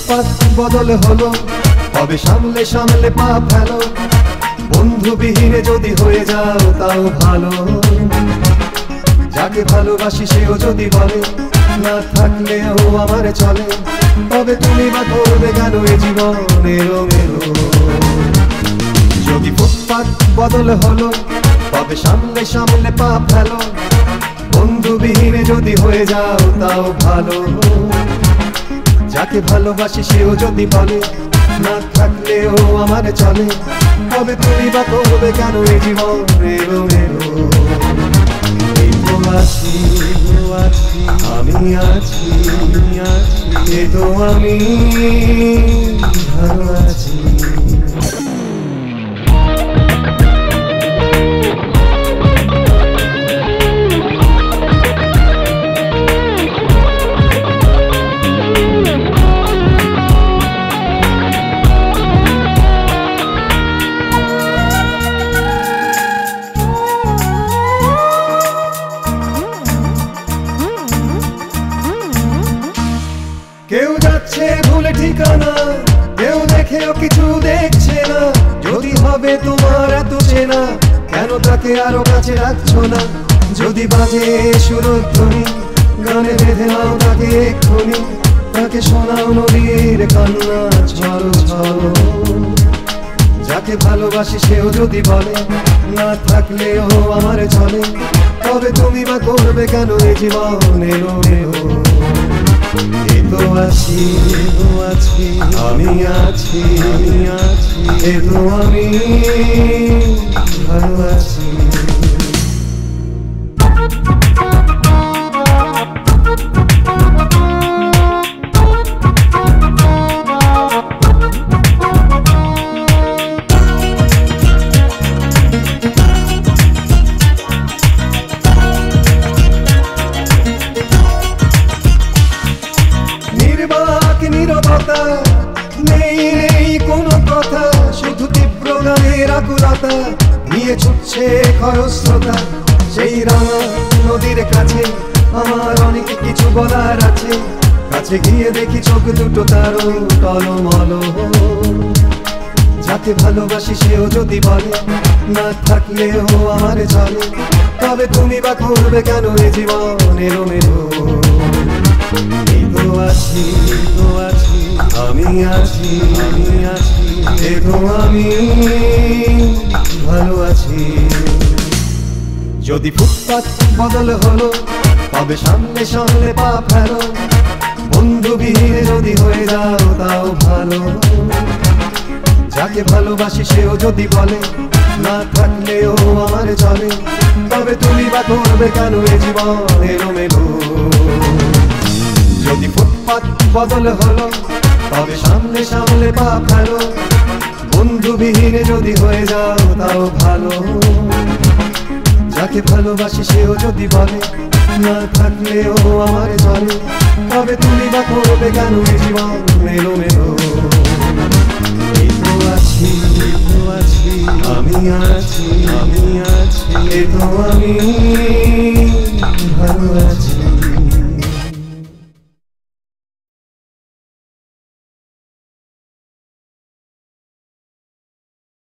ফুটপাত বদল হলো, তবে সামলে সামলে পা ফেলো। বন্ধুবিহীনে যদি হয়ে যাও তাও ভালো। যাকে ভালোবাসি সেও যদি বলে না থাকলেও আমার চলে, তবে তুমি বা করবে কেন এ জীবন এলোমেলো। যদি ফুটপাত বদল হলো, তবে সামলে সামলে পা ফেলো। বন্ধুবিহীনে যদি হয়ে যাও তাও ভালো। যাকে ভালোবাসি সেও যদি বলে না থাকলেও আমার চলে, তবে তুমি বা করবে কেন এ জীবন এলোমেলো। এই তো আছি আমি আছি, এ তো আমি ভালো আছি। কেউ যাচ্ছে ভুলে ঠিকানা, কেউ দেখেও কিছু দেখছে না। যদি হবে তোমার এত চেনা, কেন তাকে আরো কাছে রাখছো না? যদি বাজে সুরধ্বনি, গানে বেঁধে নাও তাকে এক্ষুনি। তাকে শোনাও নদীর কান্না ছলো ছলো। যাকে ভালোবাসি সেও যদি বলে না থাকলেও আমার চলে, তবে তুমি বা করবে কেন এ জীবন এলোমেলো। এ তো আছি আমি আছি, এ তো আমি ভালো আছি। নীরবতা নেই নেই কোনো কথা, শুধু তীব্র গানের আকুলতা নিয়ে ছুটছে খরস্রোতা। সেই রাঙা নদীর কাছে আমার অনেক কিছু বলার আছে। কাছে গিয়ে দেখি চোখ দুটো তারও টলমল। যাকে ভালোবাসি সেও যদি বলে না থাকলেও আমার চলে, তবে তুমি বা করবে কেন এ জীবন এলোমেলো। এই তো আছি আমি আছি, এ তো আমি ভালো আছি। যদি ফুটপাত বদল হলো, তবে সামনে সামনে পা ফেলো। বন্ধুবিহীনে যদি হয়ে যাও তাও ভালো। যাকে ভালোবাসি সেও যদি বলে না থাকলেও আমার চলে, তবে তুমি বা করবে কেন এ জীবন এলোমেলো। যদি ফুটপাত বদল হলো, তবে সামনে সামলে পা ফেলো। বন্ধুবিহীনে যদি হয়ে যাও তাও ভালো। যাকে ভালোবাসি সেও যদি বলে না থাকলেও আমার চলে, তবে তুমি বা করবে কেন এ জীবন এলোমেলো। এই তো আছি আমি আছি, এ তো আমি ভালো আছি।